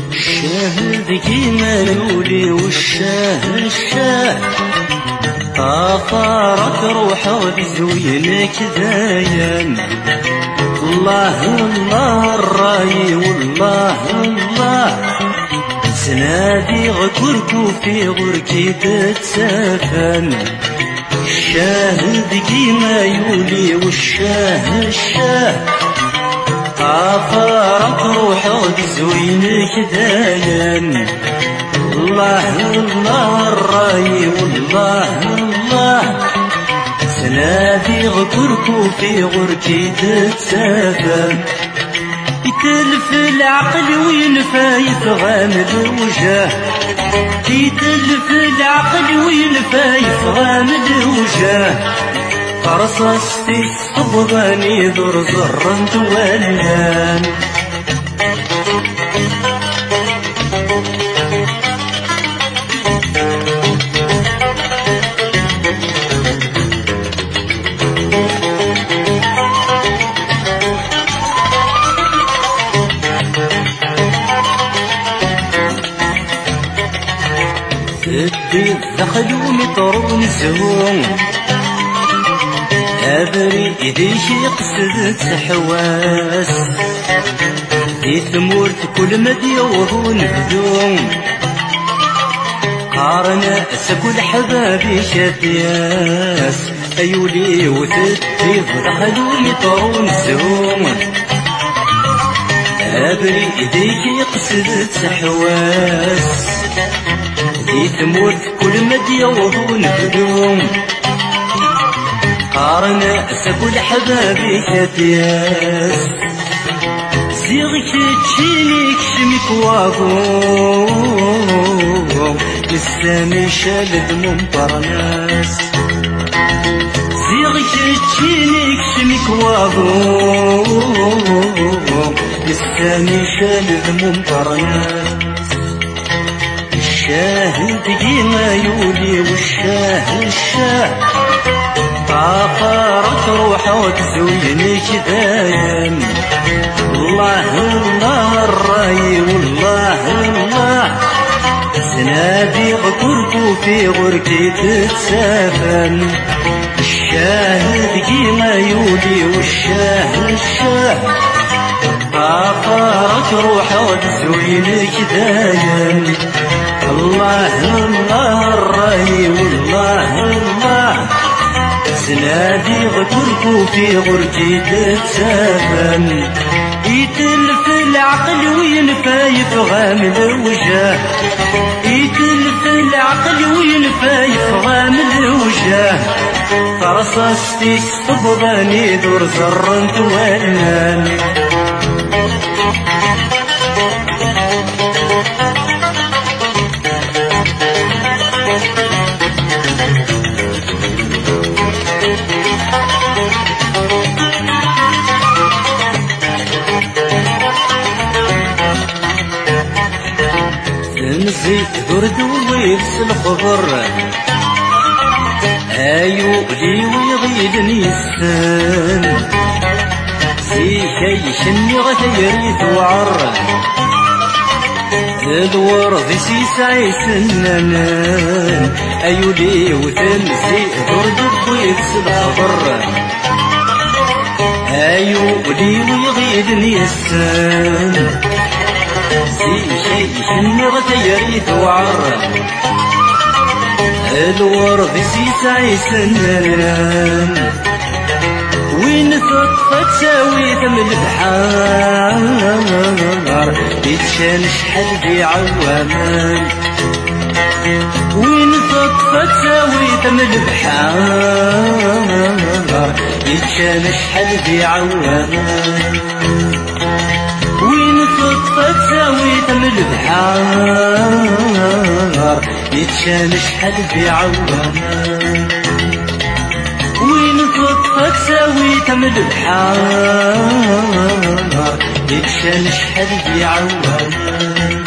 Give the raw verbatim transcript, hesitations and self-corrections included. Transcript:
الشاه كيما الولي والشاه الشاه طافرك روحه بزوينك دايم. الله الله الراي والله الله سنادي غكركو في غركي تتسافن. الشاهد كيما يولي والشاه الشاه طافرك روحه بزوينك دايم. الله الله الراي والله الله سنادي غكركو في غركي تتسافن. يتلف العقل وين فايت غامض الوجاه، يتلف العقل وين فايت غامض الوجاه. فرصص في الصبغان يدور زرن تولان. تدي الدخل ومطرون الزهوم أبري إيديش يقصد تحواس. في ثمورت كل مدي وهون هدوم قارنا سكل حبابي شافياس. أيولي وتدي الدخل ومطرون الزهوم أبري إيديك يقصد تحواس. في ثمورت كل مدي وهون هدوم قارنا سكل حبابي شافياس. زيغك تشينيك شمك واقوم لساني شالد ممطرناس. زيغك تشينيك شمك واقوم لساني شالد ممطرناس. الشاهد كيما يولي والشاه الشاه طافرك روحه وتزوينك دايم. الله الله الراي والله الله سنادي غكركو في غركي تتسافن. الشاهد كيما يولي والشاه الشاه طافرك روحه وتزوينك دايم. الله الله الراي والله الله سنادي غكركو في غركي تتسافن. يتلف العقل وين فايف غامض الوجاه، يتلف العقل وين فايف غامض الوجاه. فرصص في الصبغان يدور زرن تولان. تنزي درد ويلس الخضر ايو لي ويغيدني السن. زيكا يشني غتيري توعر الورد سيسعي سنانان. ايو لي وتنزي درد ويلس الخضر ايو لي ويغيدني السن. زي شني غتيري توعر الورد سيسعي سنان. وين تطفى تساوي ثم البحار يتشان شحال في عوامان. وين تطفى تساوي ثم البحار يتشان شحال في عوامان. وين تطفى تساوي ثم البحار يتشان شحال في عوامان. وين تطفى تساوي ثم البحار يتشان شحال في عوامان.